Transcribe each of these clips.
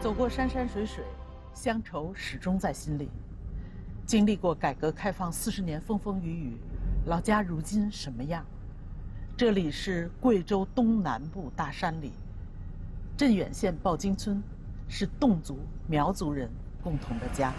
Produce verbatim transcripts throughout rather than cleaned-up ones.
走过山山水水，乡愁始终在心里。经历过改革开放四十年风风雨雨，老家如今什么样？这里是贵州东南部大山里，镇远县鲍金村，是侗族、苗族人共同的家。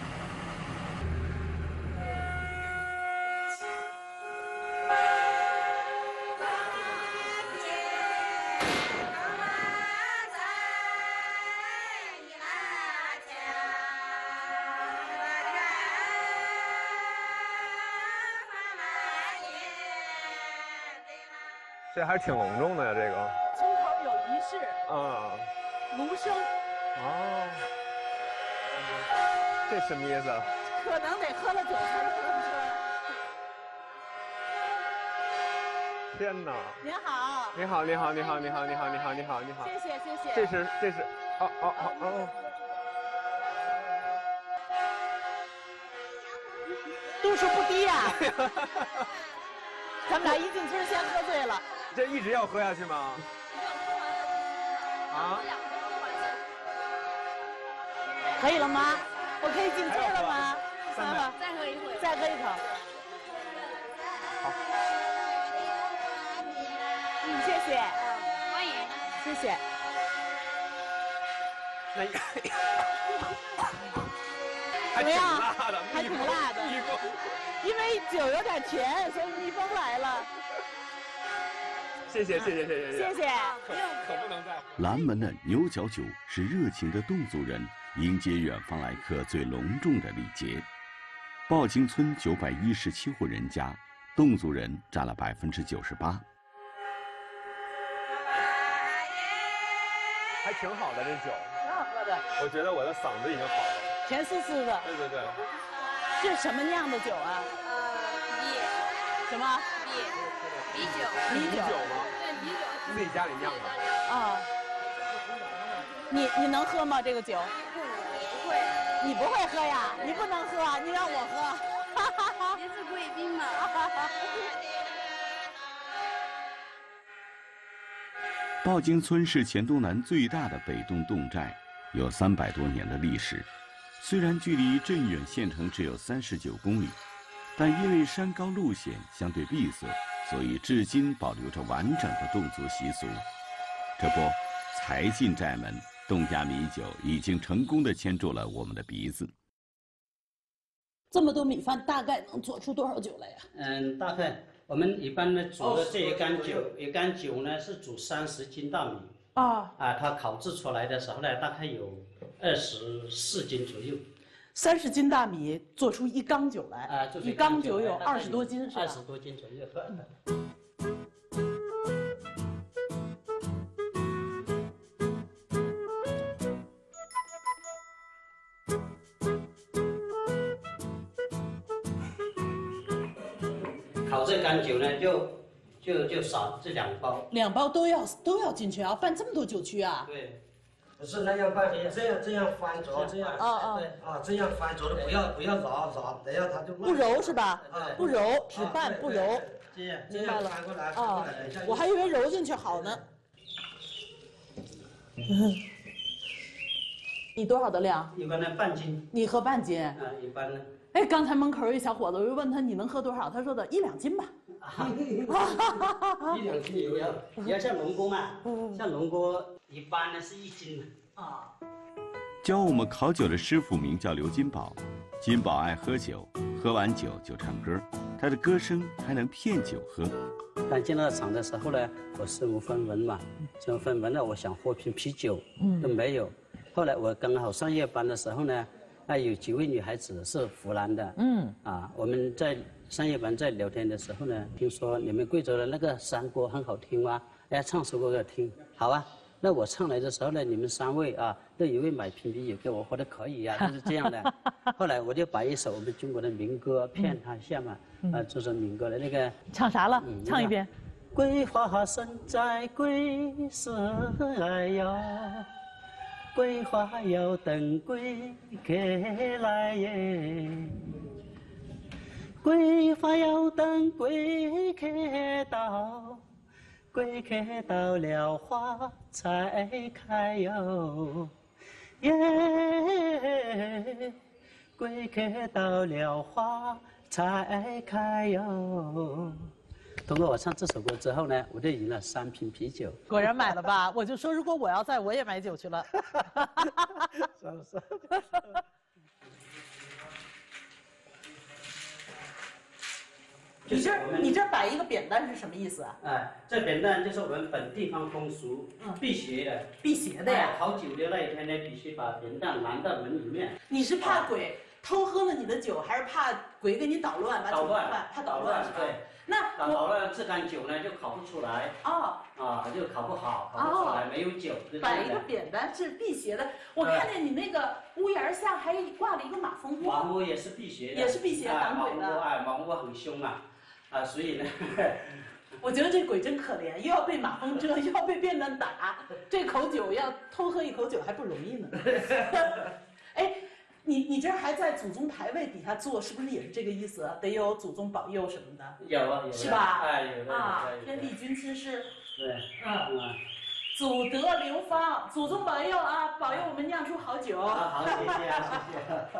这还挺隆重的呀，这个。 村口有仪式。 啊。 芦笙。 哦。这什么意思？ 可能得喝了酒才能哼出来。 天哪！ 您好。 你好，你好，你好，你好，你好，你好，你好，你好。 谢谢，谢谢。 这是，这是，哦哦哦哦。 度数不低呀。咱们俩一进村先喝醉了。 这一直要喝下去吗？啊？ 可以了吗？我可以进村了吗？ 三杯， 再喝一会， 再喝一口。 好。 嗯，谢谢。 欢迎。 谢谢。 那怎么样？ 辣的， 还挺辣的。 蜜蜂。 因为酒有点甜，所以蜜蜂来了。 谢谢谢谢谢谢谢谢， 可可不能再。 蓝门的牛角酒是热情的侗族人迎接远方来客最隆重的礼节。鲍金村九百一十七户人家，侗族人占了百分之九十八。 还挺好的，这酒。 挺好喝的。 我觉得我的嗓子已经好了。 甜丝丝的。 对对对。 这是什么酿的酒啊？ 呃，米。 什么？ 米。米酒。 米酒吗？ 对，米酒。 自己家里酿的。 啊。你你能喝吗？这个酒？ 不会。 你不会喝呀？你不能喝，你让我喝。 您是贵宾嘛？ 鲍金村是黔东南最大的北侗侗寨，有三百多年的历史。虽然距离镇远县城只有三十九公里，但因为山高路险，相对闭塞，所以至今保留着完整的侗族习俗。这不，才进寨门，侗家米酒已经成功地牵住了我们的鼻子。 这么多米饭，大概能做出多少酒来呀？ 嗯，大概我们一般呢煮的这一缸酒，一缸酒呢是煮三十斤大米。啊啊，它烤制出来的时候呢，大概有二十四斤左右。 三十斤大米做出一缸酒来，啊，一缸酒有二十多斤，是吧？ 二十多斤左右。烤这缸酒呢，就就就少这两包。 两包都要都要进去啊，拌这么多酒曲啊？ 对。 不是那样拌，这样这样翻着，这样啊啊啊，这样翻着的，不要不要揉揉，等下它就不揉是吧？ 啊， 不揉，只拌不揉。 这样这样翻过来，翻过来，等一下。 我还以为揉进去好呢。嗯，你多少的量？ 一般的半斤。 你喝半斤？ 啊，一般呢。 哎，刚才门口有一小伙子，我就问他你能喝多少，他说的一两斤吧。 一两斤也要，也要像龙锅嘛，像龙锅一般呢是一斤的啊。 教我们烤酒的师傅名叫刘金宝，金宝爱喝酒，喝完酒就唱歌，他的歌声还能骗酒喝。 刚进到厂的时候呢，我身无分文嘛，身无分文呢，我想喝瓶啤酒，嗯，都没有。后来我刚好上夜班的时候呢，那有几位女孩子是湖南的，嗯，啊，我们在上夜班在聊天的时候呢，听说你们贵州的那个山歌很好听啊，哎，唱首歌给我听，好啊。那我上来的时候呢，你们三位啊，都以为买瓶啤酒给我喝的可以呀、啊，就是这样的。后来我就把一首我们中国的民歌骗他一下嘛，嗯、啊，这首民歌的那个唱啥了？ 嗯、 唱一遍。 桂花生在桂寺呀，桂花要等贵客来耶，桂花要等贵客到。贵客到了花才开哟， 耶，归客到了花才开哟。通过我唱这首歌之后呢，我就赢了三瓶啤酒。 果然买了吧？我就说，如果我要在，我也买酒去了。 是不是？ 你这你这摆一个扁担是什么意思啊？ 哎，这扁担就是我们本地方风俗， 嗯辟邪的。 辟邪的呀。 哎考酒的那一天呢，必须把扁担拦到门里面。 你是怕鬼偷喝了你的酒，还是怕鬼给你捣乱，把酒捣乱怕捣乱是吧？ 对。 那打捣乱这杆酒呢就烤不出来。 哦。 啊，就烤不好，烤不出来，没有酒。 摆一个扁担是辟邪的。我看见你那个屋檐下还挂了一个马蜂窝。 马蜂窝也是辟邪的。 也是辟邪挡鬼的。 哎，马蜂窝很凶啊。啊，所以呢， 我觉得这鬼真可怜，又要被马蜂蛰，又要被扁担打，这口酒要偷喝一口酒还不容易呢。哎，你你这还在祖宗牌位底下做，是不是也是这个意思？得有祖宗保佑什么的。 有啊，有。 是吧？ 哎，有的。 啊，天地君亲师。 对。 嗯。祖德流芳，祖宗保佑啊，保佑我们酿出好酒。 好，谢谢啊，谢谢。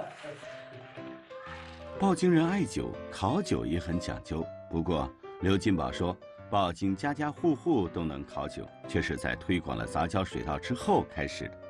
报京人爱酒，烤酒也很讲究。不过，刘金宝说，报京家家户户都能烤酒，却是在推广了杂交水稻之后开始的。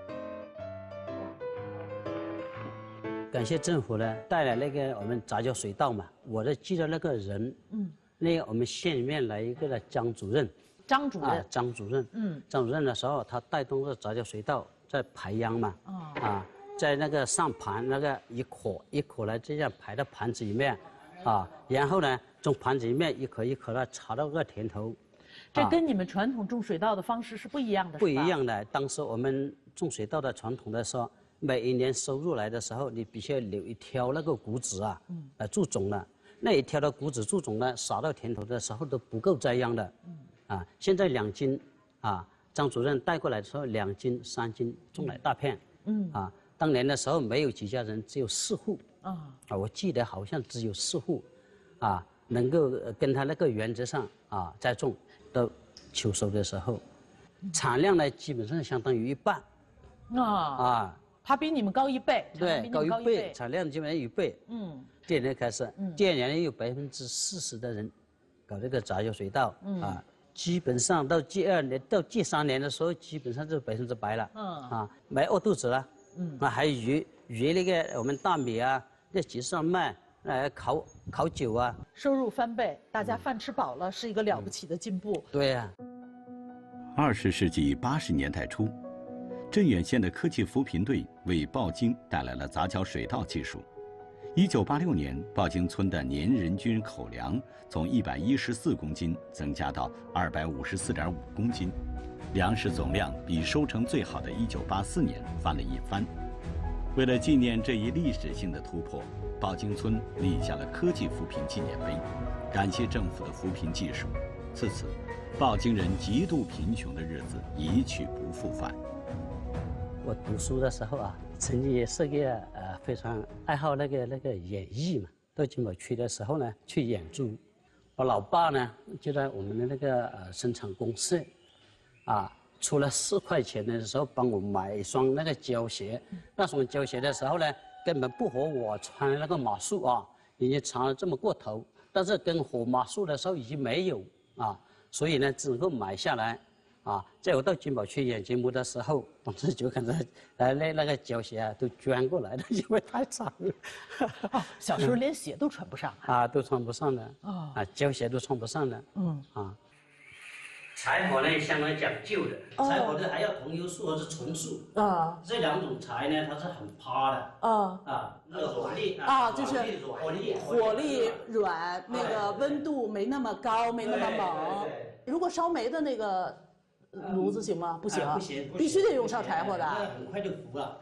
感谢政府呢，带来那个我们杂交水稻嘛。我的记得那个人，嗯，那个我们县里面来一个的张主任， 张主任， 啊，张主任，嗯，张主任的时候，他带动着杂交水稻在排秧嘛，哦、啊。在那个上盘那个一颗一颗来这样排到盘子里面，啊，然后呢从盘子里面一颗一颗的插到个田头， 这跟你们传统种水稻的方式是不一样的。 不一样的。当时我们种水稻的传统的时候，每一年收入来的时候，你必须要留一条那个谷子啊，嗯，来注种的。那一条的谷子注种呢，撒到田头的时候都不够栽秧的，嗯，啊，现在两斤，啊，张主任带过来的时候两斤三斤，种了一大片，嗯，啊。当年的时候没有几家人，只有四户啊，啊，我记得好像只有四户，啊，能够跟他那个原则上啊再种，到秋收的时候，产量呢基本上相当于一半， 啊啊， 它比你们高一倍， 对，高一倍，产量基本上一倍，嗯，第二年开始，嗯，第二年有百分之四十的人搞这个杂交水稻，嗯啊，基本上到第二年到第三年的时候，基本上就百分之百了，嗯啊，没饿肚子了。嗯，啊，还有鱼鱼那个我们大米啊，在集市上卖，来烤烤酒啊， 收入翻倍，大家饭吃饱了，是一个了不起的进步。 嗯、对呀、 啊。二十世纪八十年代初，镇远县的科技扶贫队为报京带来了杂交水稻技术。一九八六年，报京村的年人均口粮从一百一十四公斤增加到二百五十四点五公斤。粮食总量比收成最好的一九八四年翻了一番。为了纪念这一历史性的突破，报京村立下了科技扶贫纪念碑，感谢政府的扶贫技术。自此，报京人极度贫穷的日子一去不复返。 我读书的时候啊，曾经也是个呃非常爱好那个那个演艺嘛。到金宝区的时候呢，去演出。我老爸呢就在我们的那个呃生产公司。啊，出了四块钱的时候，帮我买一双那个胶鞋。那双胶鞋的时候呢，根本不合我穿的那个码数啊，已经长了这么过头。但是跟合码数的时候已经没有啊，所以呢，只能够买下来。啊，在我到金宝去演节目的时候，当时就看到，呃，那那个胶鞋啊，都捐过来的，因为太长了。 哦，小时候连鞋都穿不上啊， 啊都穿不上的。哦，啊，胶鞋都穿不上的。嗯，啊。柴火呢相当讲究的，柴火呢还要桐油树或者纯树啊，这两种柴呢它是很趴的啊啊，那个火力啊就是火力火力软，那个温度没那么高，没那么猛。如果烧煤的那个炉子行吗？不行， 不行， 必须得用烧柴火的， 那很快就糊了。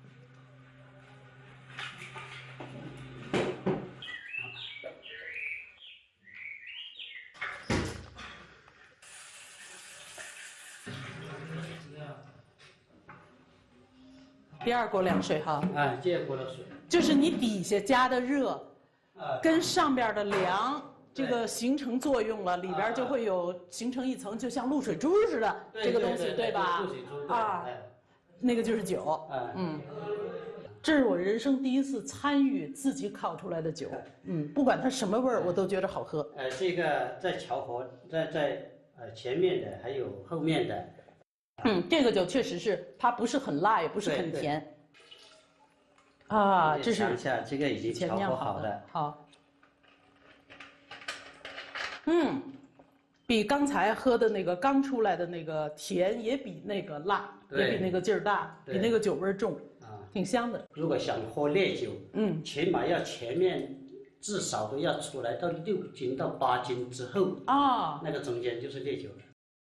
第二锅凉水哈， 啊，第二锅的水， 就是你底下加的热，跟上边的凉这个形成作用了，里边就会有形成一层，就像露水珠似的这个东西，对吧？ 露水珠啊， 那个就是酒。 哎嗯，这是我人生第一次参与自己烤出来的酒。嗯，不管它什么味儿，我都觉得好喝。 呃，这个在调和，在在呃前面的还有后面的。 嗯，这个酒确实是，它不是很辣，也不是很甜。啊，这是尝一下，这个已经前调酿好的和好的。 好。嗯，比刚才喝的那个刚出来的那个甜，也比那个辣，也比那个劲儿大，比那个酒味儿重，啊，挺香的。 如果想喝烈酒， 嗯， 起码要前面至少都要出来到六斤到八斤之后， 啊， 那个中间就是烈酒了。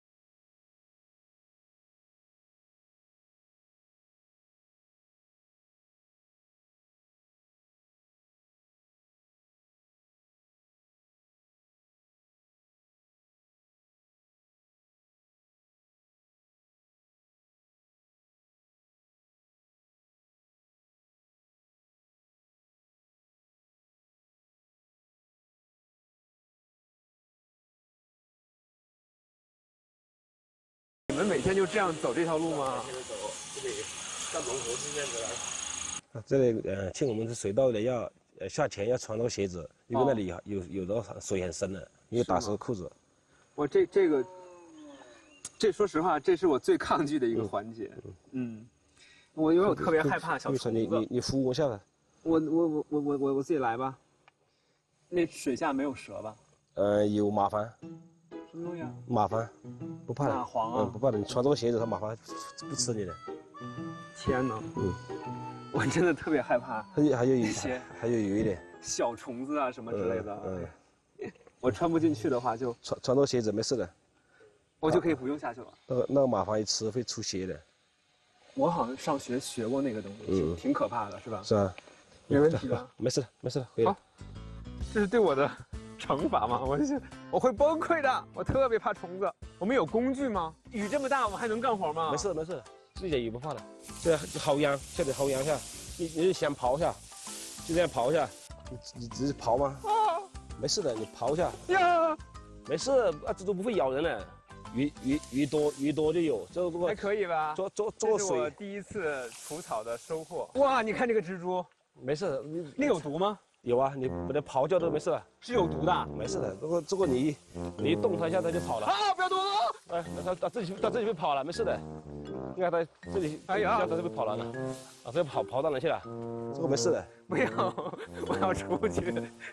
你们每天就这样走这条路吗？ 这里到龙湖是这样子的。这里呃，进我们的水道的要呃下潜要穿那个鞋子，因为那里有有有的水很深的，因为打湿裤子。 我这这个，这说实话，这是我最抗拒的一个环节。嗯，嗯我因为我特别害怕小虫子。 你你你扶我下来。 我我我我我我我自己来吧。那水下没有蛇吧？ 呃，有蚂蟥。 什么东西啊？ 蚂蟥，不怕的。 蚂蟥啊？ 嗯，不怕的。你穿这个鞋子，它蚂蟥不吃你的。 天哪！ 嗯， 我真的特别害怕。 还有还有一些， 还有有一点小虫子啊什么之类的。 嗯。 嗯我穿不进去的话就，就穿穿这个鞋子没事的。 我就可以不用下去了。 那个那个蚂蟥一吃会出血的。 我好像上学学过那个东西，嗯、挺可怕的，是吧？ 是啊。 没问题吧？ 没事的，没事的，可以了。 好，这是对我的惩罚吗？我是我会崩溃的，我特别怕虫子。我们有工具吗？雨这么大，我们还能干活吗？ 没事没事，一点雨不怕的。这薅秧，这里薅秧下，你你先刨一下，就这样刨一下，你你只是刨吗？啊，没事的，你刨一下。呀，没事，啊，这都不会咬人的。鱼鱼鱼多鱼多就有，这这个还可以吧？ 做做做水。 这是我第一次除草的收获。哇，你看这个蜘蛛， 没事， 那有毒吗？ 有啊，你把它刨掉都没事。 是有毒的， 没事的。这个这个你你一动它一下它就跑了。 啊，不要动！ 哎，它它自己它自己会跑了，没事的。你看它这里，哎呀，它就会跑了呢。啊，这跑跑到哪去了？这个没事的。 不要，我要出去。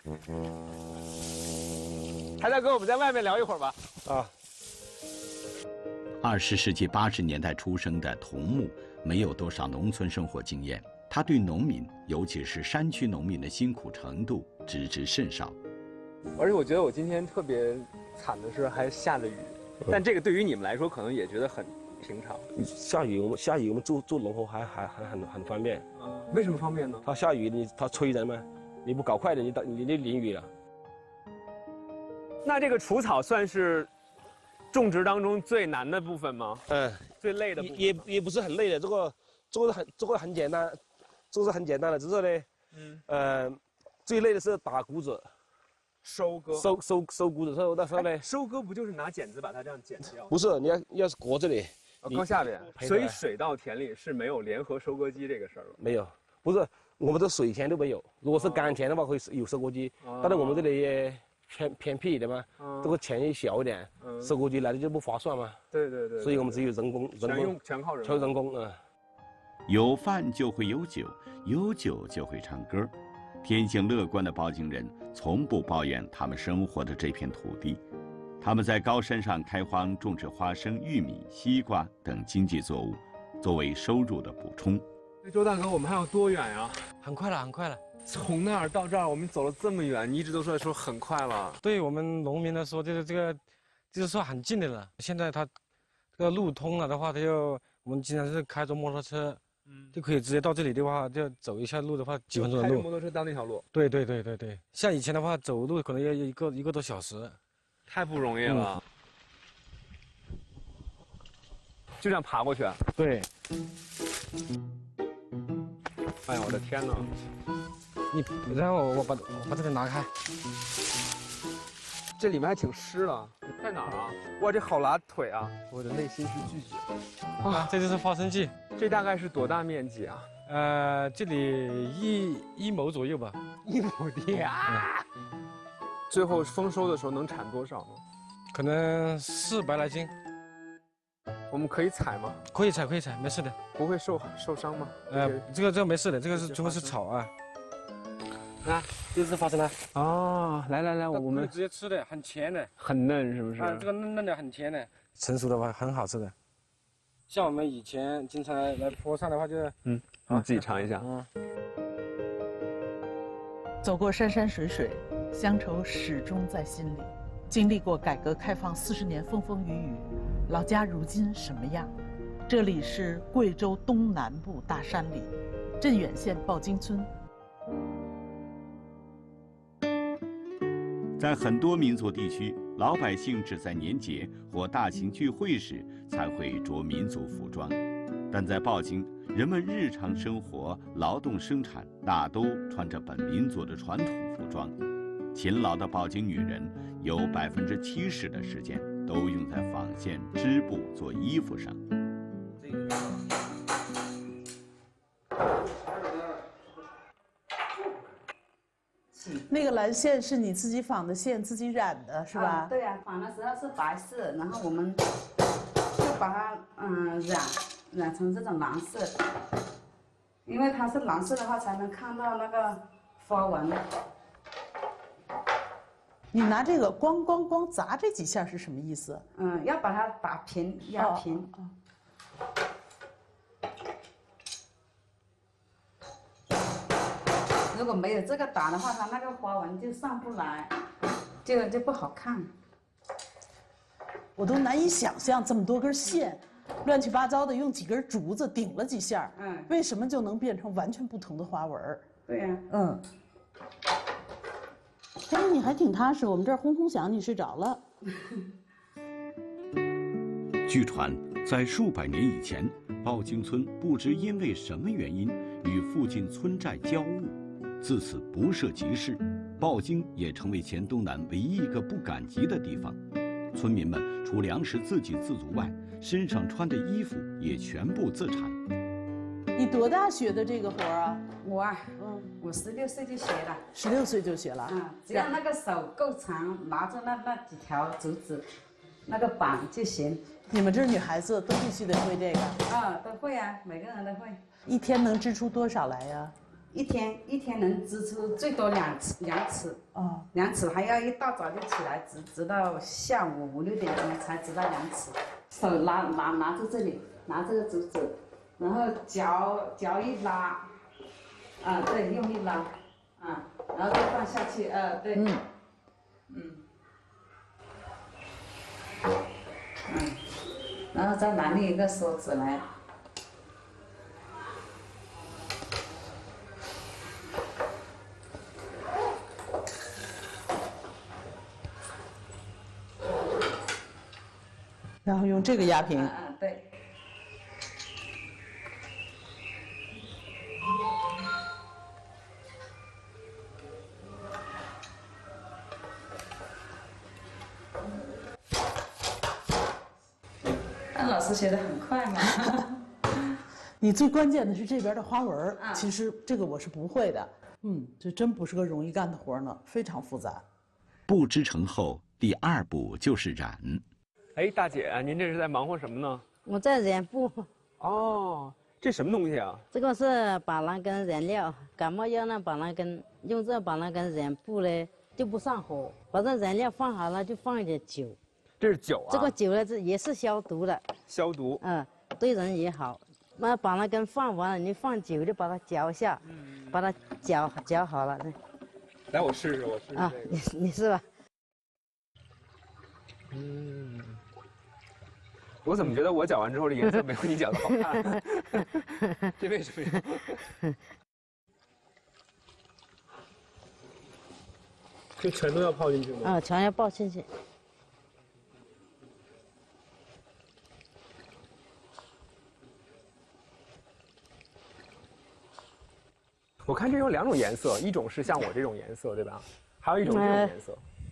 台大哥，我们在外面聊一会儿吧。 啊。 二十世纪八十年代出生的童木没有多少农村生活经验，他对农民，尤其是山区农民的辛苦程度知之甚少。 而且我觉得我今天特别惨的是还下着雨，但这个对于你们来说可能也觉得很平常。 下雨，我们下雨我们做做农活还还还很很方便。 嗯，为什么方便呢？ 它下雨你它催人嘛，你不搞快点，你你你淋雨了。 那这个除草算是种植当中最难的部分吗？ 嗯， 最累的部分也也不是很累的，这个这个很这个很简单，这个是很简单的，只是呢，嗯呃，最累的是打谷子， 收割， 收收收谷子时候，那时候呢， 收割不就是拿剪子把它这样剪掉？ 不是，你要要是割这里， 割下边，所以水稻田里是没有联合收割机这个事儿了。 没有，不是我们这水田都没有，如果是干田的话会有收割机，但是我们这里偏偏僻一点嘛，这个田也小一点，收割机来的就不划算嘛。 对对对， 所以我们只有人工，人工全靠人， 全人工啊。 有饭就会有酒，有酒就会唱歌。天性乐观的包京人从不抱怨他们生活的这片土地。他们在高山上开荒种植花生、玉米、西瓜等经济作物，作为收入的补充。 周大哥，我们还有多远呀？ 很快了，很快了。 从那儿到这儿，我们走了这么远，你一直都说说很快了。 对我们农民来说，这个这个，就是说很近的了。现在它这个路通了的话，它就我们经常是开着摩托车，嗯，就可以直接到这里的话，就走一下路的话，几分钟的路。 开着摩托车到那条路。 对对对对对，像以前的话，走路可能要一个一个多小时， 太不容易了。嗯、就这样爬过去。 对。 哎呀，我的天哪！ 你，然后我把我把这个拿开。 这里面还挺湿了，在哪儿啊？哇，这好拉腿啊！我的内心是拒绝。 啊，这就是发生器。 这大概是多大面积啊？ 呃，这里一一亩左右吧。 一亩地啊！最后丰收的时候能产多少呢？ 可能四百来斤。 我们可以采吗？ 可以采，可以采，没事的。 不会受受伤吗？ 呃，这个这个没事的，这个是全部是草啊。啊，这是花生了。 哦，来来来，我们直接吃的，很甜的， 很嫩，是不是？ 啊，这个嫩嫩的，很甜的。成熟的话很好吃的。像我们以前经常来来坡上的话，就是嗯，你自己尝一下。 嗯。 走过山山水水，乡愁始终在心里。经历过改革开放四十年风风雨雨，老家如今什么样？这里是贵州东南部大山里，镇远县鲍金村。 在很多民族地区，老百姓只在年节或大型聚会时才会着民族服装，但在鲍金，人们日常生活、劳动生产大都穿着本民族的传统服装。勤劳的鲍金女人有百分之七十的时间都用在纺线、织布、做衣服上。 那个蓝线是你自己纺的线，自己染的是吧？ 啊、对呀、啊，纺的时候是白色，然后我们就把它嗯染染成这种蓝色，因为它是蓝色的话才能看到那个花纹。 你拿这个咣咣咣砸这几下是什么意思？ 嗯，要把它打平压平。 哦哦如果没有这个打的话，它那个花纹就上不来，就就不好看。 我都难以想象这么多根线，乱七八糟的用几根竹子顶了几下，嗯，为什么就能变成完全不同的花纹？ 对呀、啊， 嗯。但是你还挺踏实，我们这儿轰轰响，你睡着了。 据传，在数百年以前，鲍金村不知因为什么原因与附近村寨交恶，自此不设集市，鲍金也成为黔东南唯一一个不赶集的地方。村民们除粮食自给自足外，身上穿的衣服也全部自产。 你多大学的这个活啊？ 我啊，嗯，我十六岁就学了。 十六岁就学了。 嗯，只要那个手够长，拿着那那几条竹子，那个板就行。 你们这儿女孩子都必须得会这个？ 啊，都会啊，每个人都会。 一天能织出多少来呀？ 一天一天能织出最多两尺两尺。 哦， 两尺还要一大早就起来织，织到下午五六点钟才织到两尺。手拿拿拿着这里，拿这个竹子，然后脚脚一拉，啊对，用力拉，啊，然后再放下去，啊对，嗯，嗯，嗯，然后再拿另一个梭子来。 然后用这个压平。 嗯嗯，对。那老师学得很快嘛。 你最关键的是这边的花纹，啊、其实这个我是不会的。嗯，这真不是个容易干的活呢，非常复杂。 布织成后，第二步就是染。 哎，大姐，您这是在忙活什么呢？ 我在染布。 哦，这什么东西啊？ 这个是板蓝根染料，感冒药呢板蓝根，用这板蓝根染布呢就不上火。把这染料放好了，就放一点酒。 这是酒啊？ 这个酒呢，这也是消毒的。 消毒。 嗯，对人也好。那板蓝根放完了，你放酒就把它搅一下，嗯、把它搅搅好了。 来，我试试，我试试、这个。 啊，你你试吧。 嗯。我怎么觉得我搅完之后的颜色没有你搅的好看？这为什么呀？这全都要泡进去吗？ 啊，全要泡进去。 我看这有两种颜色，一种是像我这种颜色，对吧？还有一种这种颜色。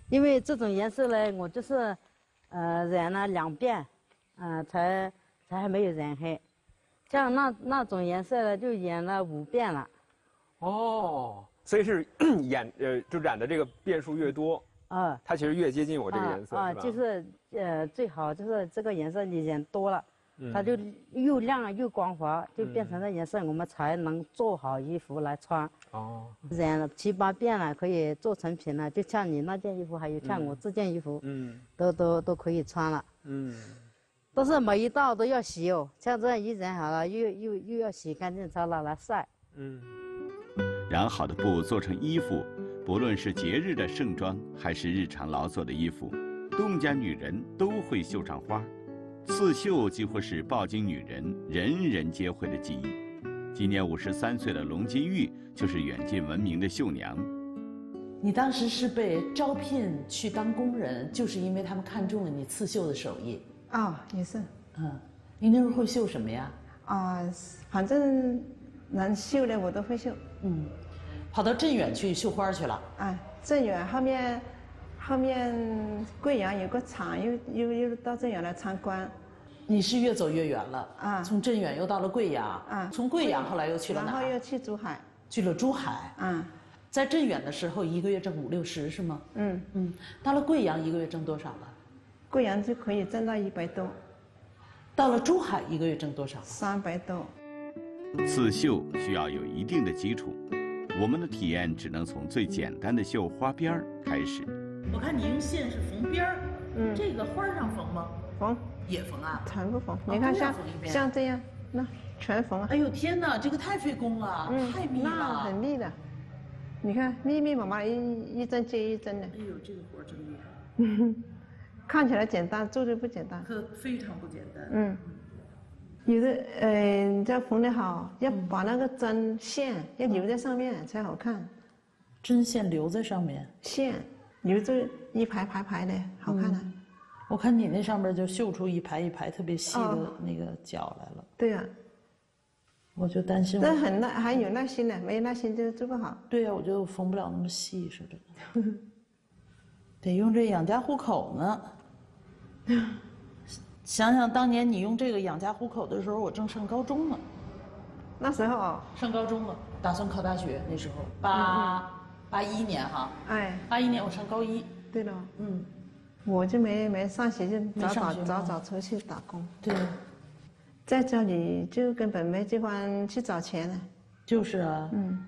因为这种颜色呢，我就是，呃，染了两遍，嗯、呃，才才还没有染黑。像那那种颜色呢，就染了五遍了。 哦，所以是染呃，就染的这个遍数越多，啊，它其实越接近我这个颜色， 啊， 是吧？ 就是呃，最好就是这个颜色你染多了。它就又亮又光滑，就变成了颜色，我们才能做好衣服来穿。哦，染了七八遍了，可以做成品了。就像你那件衣服，还有像我这件衣服，嗯，都都都可以穿了。嗯，但是每一道都要洗哦，像这样一染好了，又又又要洗干净，才拿来晒。嗯， 染好的布做成衣服，不论是节日的盛装，还是日常劳作的衣服，侗家女人都会绣上花。刺绣几乎是抱京女人人人皆会的技艺。今年五十三岁的龙金玉就是远近闻名的绣娘。 你当时是被招聘去当工人，就是因为他们看中了你刺绣的手艺。 啊、哦，也是。 嗯，你那时候会绣什么呀？ 啊、呃，反正能绣的我都会绣。 嗯，跑到镇远去绣花去了。 啊，镇远后面。后面贵阳有个厂，又又又到镇远来参观。 你是越走越远了啊！从镇远又到了贵阳啊，从贵阳后来又去了哪？ 然后又去珠海， 去了珠海。嗯，在镇远的时候一个月挣五六十是吗？嗯嗯，到了贵阳一个月挣多少了？ 贵阳就可以挣到一百多。 到了珠海一个月挣多少？ 三百多。 刺绣需要有一定的基础，我们的体验只能从最简单的绣花边儿开始。 我看你用线是缝边儿，嗯，这个花上缝吗？ 缝， 也缝啊， 全部缝。你看像像这样，那全缝啊。 哎呦天哪，这个太费工了，嗯、太密了， 那很密的。你看密密麻麻一一针接一针的。 哎呦，这个活真厉害。 看起来简单，做的不简单。 可非常不简单。 嗯，有的呃，你要缝得好，要把那个针线要留在上面才好看。 针线留在上面， 线。留着一排排排的，好看啊！嗯、 我看你那上面就绣出一排一排特别细的那个角来了。哦、 对啊， 我就担心我。 但很耐，还有耐心的，没耐心就做不好。 对呀、啊，我觉得我缝不了那么细似的，得用这养家糊口呢。想想当年你用这个养家糊口的时候，我正上高中呢。 那时候啊， 上高中了，打算考大学，那时候八。嗯八一年哈，哎，八一年我上高一。 对了，嗯，我就没没上学，就早早早早出去打工。 对， 在这里就根本没地方去找钱了。 就是啊， 嗯。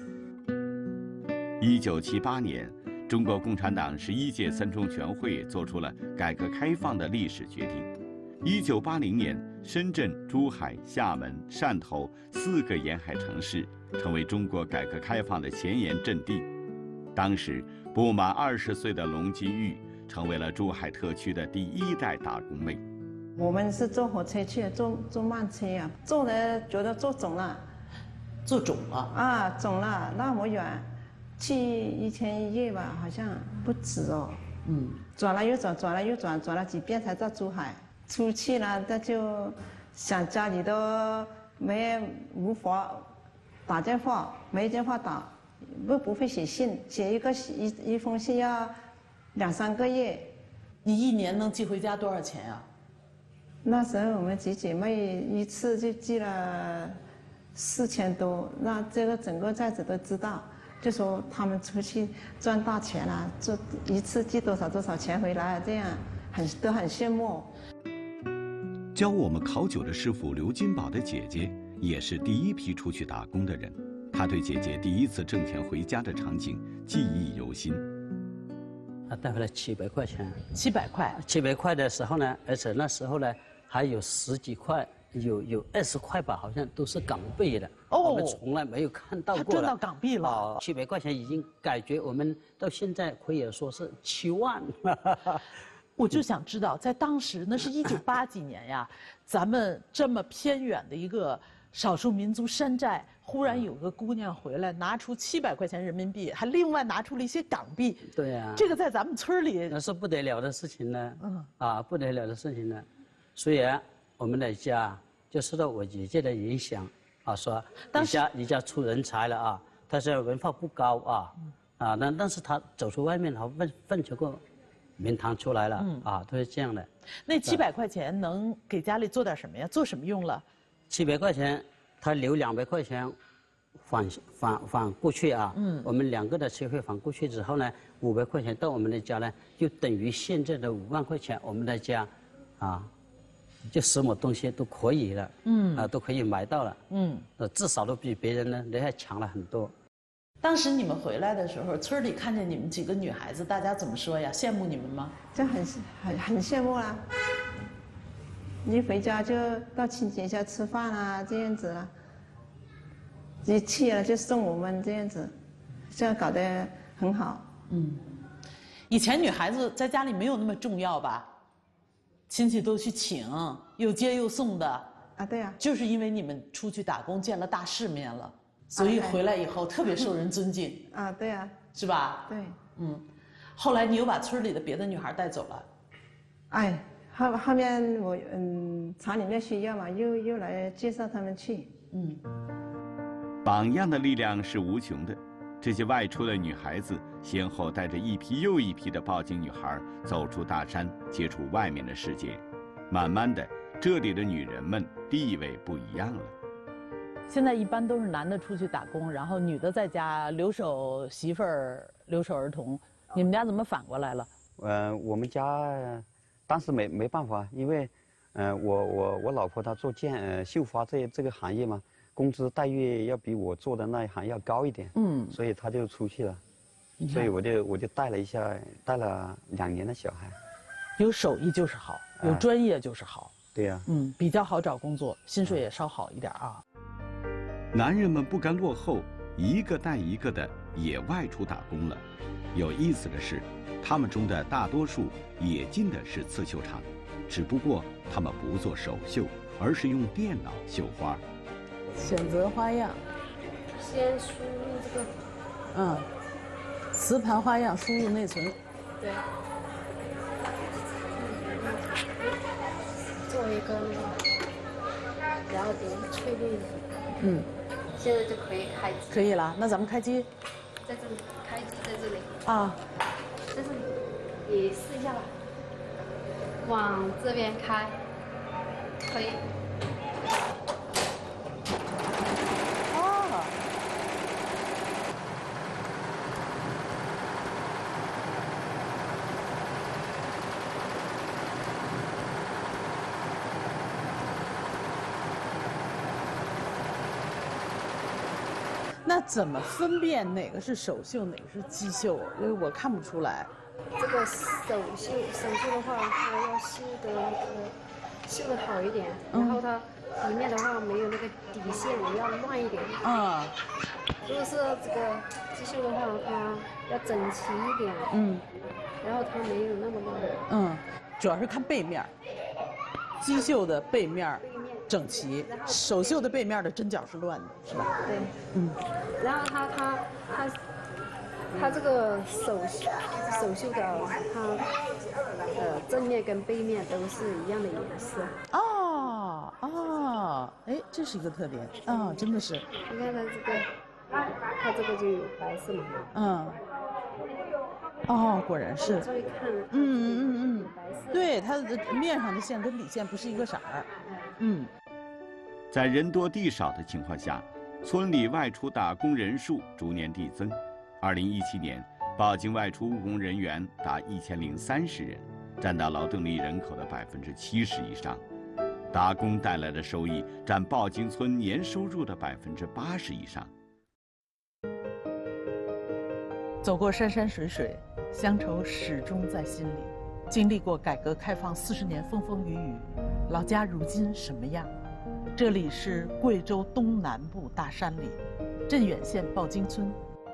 一九七八年，中国共产党十一届三中全会做出了改革开放的历史决定。一九八零年，深圳、珠海、厦门、汕头四个沿海城市成为中国改革开放的前沿阵地。当时不满二十岁的龙金玉成为了珠海特区的第一代打工妹。 我们是坐火车去，坐坐慢车啊，坐的觉得坐肿了， 坐肿了啊，肿了那么远，去一天一夜吧，好像不止哦。嗯，转了又转，转了又转，转了几遍才到珠海。出去了，那就想家里都没无法打电话，没电话打。不不会写信，写一个一一封信要两三个月。 你一年能寄回家多少钱啊？ 那时候我们几姐妹一次就寄了四千多，那这个整个寨子都知道，就说他们出去赚大钱了，这一次寄多少多少钱回来，这样很都很羡慕。 教我们烤酒的师傅刘金宝的姐姐也是第一批出去打工的人。他对姐姐第一次挣钱回家的场景记忆犹新。 他带回来七百块钱， 七百块， 七百块的时候呢，而且那时候呢还有十几块，有有二十块吧，好像都是港币的。哦，我们从来没有看到过。 他赚到港币了。 哦，七百块钱已经感觉我们到现在可以说是七万。 我就想知道，在当时那是一九八几年呀，咱们这么偏远的一个少数民族山寨，忽然有个姑娘回来，拿出七百块钱人民币，还另外拿出了一些港币。 对呀、啊， 这个在咱们村里那是不得了的事情呢。嗯，啊，不得了的事情呢。所以啊，我们的家就受到我姐姐的影响啊，说你家你家出人才了啊，但是文化不高啊， 啊，但但是他走出外面，然后问问出个名堂出来了，嗯、啊，都是这样的。 那七百块钱能给家里做点什么呀？做什么用了？ 七百块钱，他留两百块钱，返返返过去啊。嗯。我们两个的车费返过去之后呢，五百块钱到我们的家呢，就等于现在的五万块钱，我们的家，啊，就什么东西都可以了。嗯。啊，都可以买到了。嗯。呃，至少都比别人呢人家强了很多。 当时你们回来的时候，村里看见你们几个女孩子，大家怎么说呀？羡慕你们吗？ 就很很很羡慕啦。一回家就到亲戚家吃饭啊，这样子啦。一去了就送我们这样子，这样搞得很好。 嗯，以前女孩子在家里没有那么重要吧？亲戚都去请，又接又送的。 啊，对呀、啊。 就是因为你们出去打工，见了大世面了。所以回来以后特别受人尊敬啊，对啊， 是吧？ 对， 嗯，后来你又把村里的别的女孩带走了， 哎，后后面我嗯厂里面需要嘛，又又来介绍他们去，嗯。 榜样的力量是无穷的，这些外出的女孩子先后带着一批又一批的报警女孩走出大山，接触外面的世界，慢慢的，这里的女人们地位不一样了。 现在一般都是男的出去打工，然后女的在家留守媳妇儿、留守儿童。你们家怎么反过来了？ 呃，我们家当时没没办法，因为，呃，我我我老婆她做建呃绣花这这个行业嘛，工资待遇要比我做的那一行要高一点，嗯，所以她就出去了，所以我就我就带了一下，带了两年的小孩。 有手艺就是好，有专业就是好。 呃、对呀、啊。 嗯，比较好找工作，薪水也稍好一点啊。 男人们不甘落后，一个带一个的也外出打工了。有意思的是，他们中的大多数也进的是刺绣厂，只不过他们不做手绣，而是用电脑绣花。 选择花样， 先输入这个， 嗯，磁盘花样输入内存。 对。做一个那个，然后点确定。嗯。现在就可以开机。 可以了，那咱们开机。 在这里，开机在这里。 啊。 在这里，你试一下吧。往这边开，可以。 哦。那怎么分辨哪个是手绣，哪个是机绣？因为我看不出来。 这个手绣，手绣的话，它要绣的那个绣的好一点，然后它里面的话没有那个底线，要乱一点。啊。如果是这个机绣的话，它要整齐一点。嗯。然后它没有那么乱。 嗯，主要是看背面。机绣的背面整齐，手绣的背面的针脚是乱的，是吧？ 对，嗯。然后它它它它这个手手绣的，它呃正面跟背面都是一样的颜色。 哦哦，哎，这是一个特点啊、哦，真的是。 你看它这个，它这个就有白色嘛。嗯。 哦，果然是。 注意看。 嗯嗯嗯嗯。对，它的面上的线跟底线不是一个色儿。嗯。 在人多地少的情况下，村里外出打工人数逐年递增。二零一七年，报警外出务工人员达一千零三十人，占到劳动力人口的百分之七十以上。打工带来的收益占报警村年收入的百分之八十以上。 走过山山水水，乡愁始终在心里。经历过改革开放四十年风风雨雨，老家如今什么样？这里是贵州东南部大山里，镇远县报经村。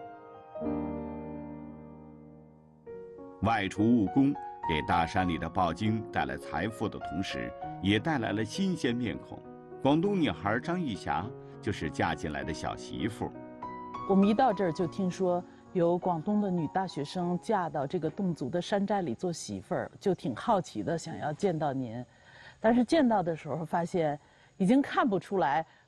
外出务工给大山里的报经带来财富的同时，也带来了新鲜面孔。广东女孩张玉霞就是嫁进来的小媳妇。 我们一到这儿就听说有广东的女大学生嫁到这个侗族的山寨里做媳妇儿，就挺好奇的，想要见到您。但是见到的时候发现，已经看不出来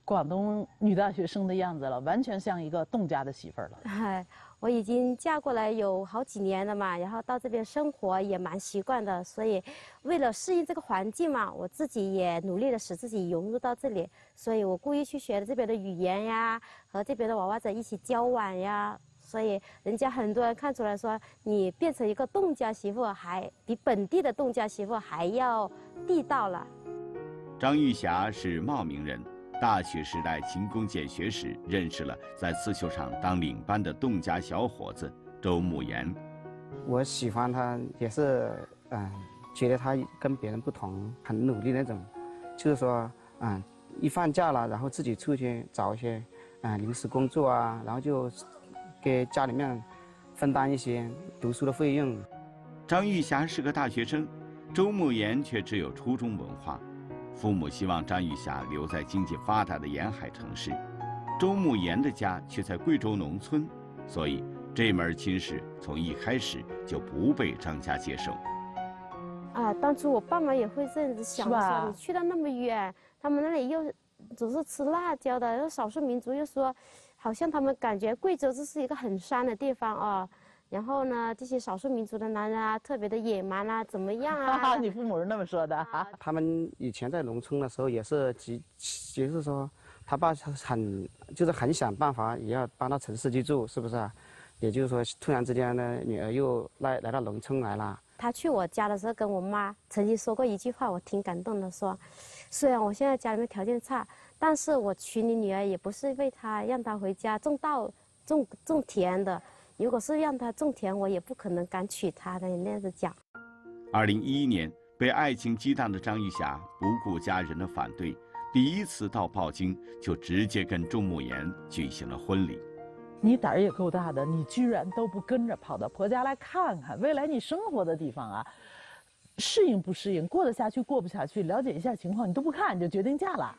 广东女大学生的样子了，完全像一个侗家的媳妇儿了。 哎，我已经嫁过来有好几年了嘛，然后到这边生活也蛮习惯的，所以为了适应这个环境嘛，我自己也努力的使自己融入到这里，所以我故意去学了这边的语言呀，和这边的娃娃仔一起交往呀，所以人家很多人看出来说，你变成一个侗家媳妇，还比本地的侗家媳妇还要地道了。 张玉霞是茂名人。大学时代勤工俭学时，认识了在刺绣厂当领班的侗家小伙子周慕言。 我喜欢他，也是嗯，觉得他跟别人不同，很努力那种。就是说，嗯，一放假了，然后自己出去找一些嗯临时工作啊，然后就给家里面分担一些读书的费用。 张玉霞是个大学生，周慕言却只有初中文化。父母希望张玉霞留在经济发达的沿海城市，周慕言的家却在贵州农村，所以这门亲事从一开始就不被张家接受。 啊，当初我爸妈也会这样子想说，你去到那么远，他们那里又总是吃辣椒的，又少数民族又说，好像他们感觉贵州这是一个很山的地方啊。然后呢，这些少数民族的男人啊，特别的野蛮啊，怎么样啊？ 你父母是那么说的。啊、 他们以前在农村的时候也是急，就是说，他爸很就是很想办法也要搬到城市去住，是不是啊？也就是说，突然之间呢，女儿又来来到农村来了。 他去我家的时候，跟我妈曾经说过一句话，我挺感动的，说，虽然我现在家里面条件差，但是我娶你女儿也不是为她让她回家种稻、种种田的。如果是让他种田，我也不可能敢娶她的，那样子讲。 二零一一年，被爱情激荡的张玉霞不顾家人的反对，第一次到报京就直接跟周慕言举行了婚礼。 你胆儿也够大的，你居然都不跟着跑到婆家来看看未来你生活的地方啊，适应不适应，过得下去过不下去，了解一下情况，你都不看你就决定嫁了。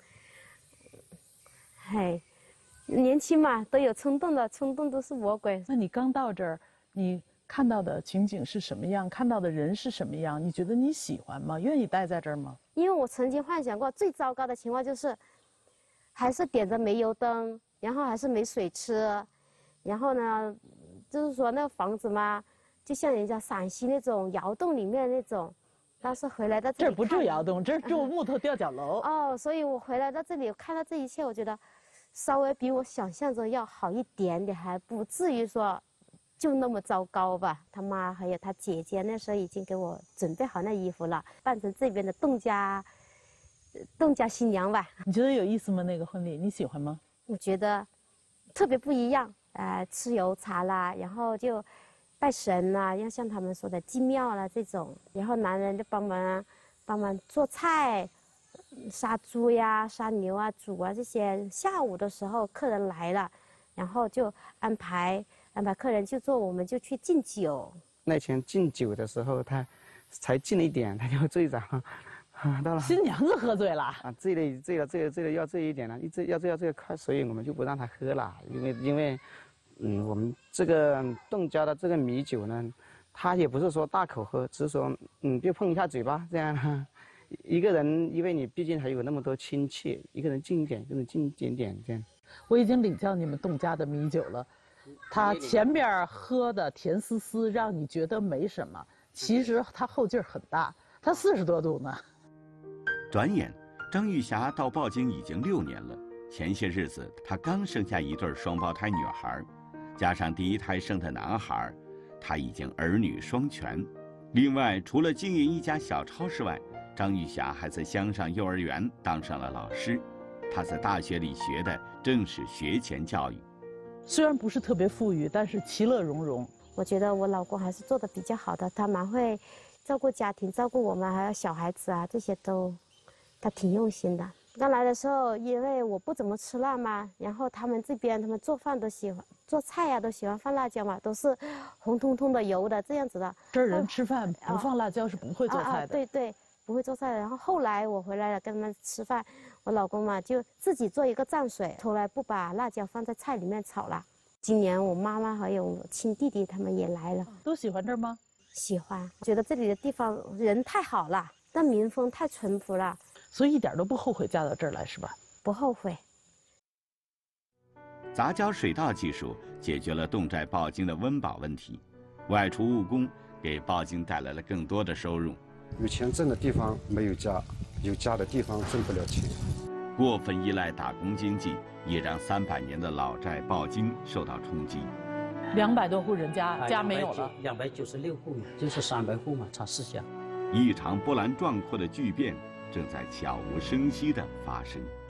嘿。年轻嘛，都有冲动的，冲动都是魔鬼。 那你刚到这儿，你看到的情景是什么样？看到的人是什么样？你觉得你喜欢吗？愿意待在这儿吗？ 因为我曾经幻想过最糟糕的情况就是，还是点着煤油灯，然后还是没水吃，然后呢，就是说那个房子嘛，就像人家陕西那种窑洞里面那种。但是回来到这里， 这不住窑洞，这住木头吊脚楼。 哦，所以我回来到这里看到这一切，我觉得。稍微比我想象中要好一点点，还不至于说就那么糟糕吧。他妈还有他姐姐那时候已经给我准备好那衣服了，扮成这边的侗家侗家新娘吧。 你觉得有意思吗？那个婚礼你喜欢吗？ 我觉得特别不一样，呃，吃油茶啦，然后就拜神啦，要像他们说的祭庙啦这种，然后男人就帮忙帮忙做菜。杀猪呀、杀牛啊、煮啊这些，下午的时候客人来了，然后就安排安排客人就做，我们就去敬酒。 那天敬酒的时候，他才敬了一点，他就醉着，啊，到了新娘子喝醉了啊，醉了醉了醉了醉了要醉一点了，一醉要醉要醉快，所以我们就不让他喝了，因为因为，嗯，我们这个侗家的这个米酒呢，他也不是说大口喝，只是说嗯就碰一下嘴巴这样。一个人，因为你毕竟还有那么多亲戚，一个人敬一点，一个人敬一点点这样。 我已经领教你们侗家的米酒了，它前边喝的甜丝丝，让你觉得没什么，其实它后劲儿很大，它四十多度呢。 转眼，张玉霞到报京已经六年了。前些日子，她刚生下一对双胞胎女孩，加上第一胎生的男孩，她已经儿女双全。另外，除了经营一家小超市外，张玉霞还在乡上幼儿园当上了老师，她在大学里学的正是学前教育。 虽然不是特别富裕，但是其乐融融。 我觉得我老公还是做的比较好的，他蛮会照顾家庭，照顾我们，还有小孩子啊，这些都他挺用心的。刚来的时候，因为我不怎么吃辣嘛，然后他们这边他们做饭都喜欢做菜呀、啊，都喜欢放辣椒嘛，都是红彤彤的油的这样子的。 这儿人吃饭不放辣椒是不会做菜的。啊啊、 对对。不会做菜的，然后后来我回来了跟他们吃饭，我老公嘛就自己做一个蘸水，从来不把辣椒放在菜里面炒了。今年我妈妈还有我亲弟弟他们也来了， 都喜欢这儿吗？ 喜欢，觉得这里的地方人太好了，但民风太淳朴了， 所以一点都不后悔嫁到这儿来是吧？ 不后悔。 杂交水稻技术解决了侗寨报经的温饱问题，外出务工给报经带来了更多的收入。 有钱挣的地方没有家，有家的地方挣不了钱。 过分依赖打工经济，也让三百年的老寨报经受到冲击。 两百多户人家家没有了， 两百九十六户嘛，就是三百户嘛，差四家。 一场波澜壮阔的巨变正在悄无声息地发生。